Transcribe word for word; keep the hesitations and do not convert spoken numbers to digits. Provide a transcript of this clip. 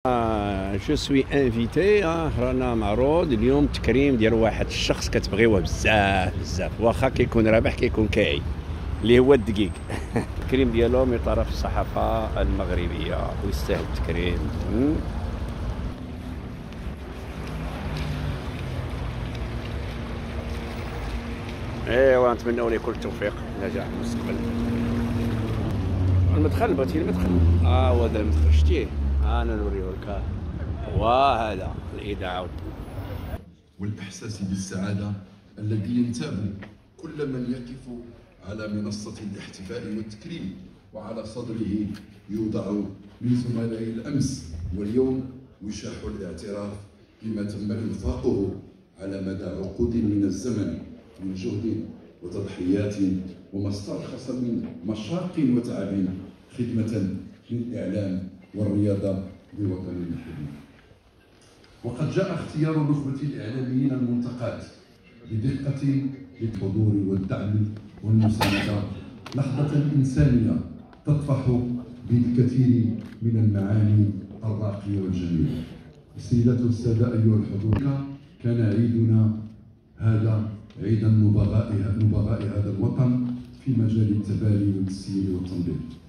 جو سوي انفيتي، رانا معروض اليوم تكريم ديال واحد الشخص كتبغيوه بزاف بزاف، واخا كيكون رابح كيكون كاعي، اللي هو الدقيق. التكريم ديالو من طرف الصحافه المغربيه ويستاهل التكريم. ايوا نتمنوا ليه كل التوفيق والنجاح في المستقبل. المدخل بغيتي المدخل؟ اه هو هذا المدخل، شتيه؟ انا نوريهولك. وهذا الاذاعه والاحساس بالسعاده الذي ينتاب كل من يقف على منصه الاحتفاء والتكريم وعلى صدره يوضع من زملاء الامس واليوم وشاح الاعتراف بما تم انفاقه على مدى عقود من الزمن من جهد وتضحيات وما استرخص من مشاق وتعب خدمة للإعلام والرياضة بوطننا الحبيب. وقد جاء اختيار نخبة الإعلاميين المنتقات بدقة للحضور والدعم والمساندة، لحظة إنسانية تطفح بالكثير من المعاني الراقية والجميلة. السيدات والسادة أيها الحضور، كان عيدنا هذا عيدا نبغاء نبغاء هذا الوطن في مجال التبادل والتسيير والتنظيم.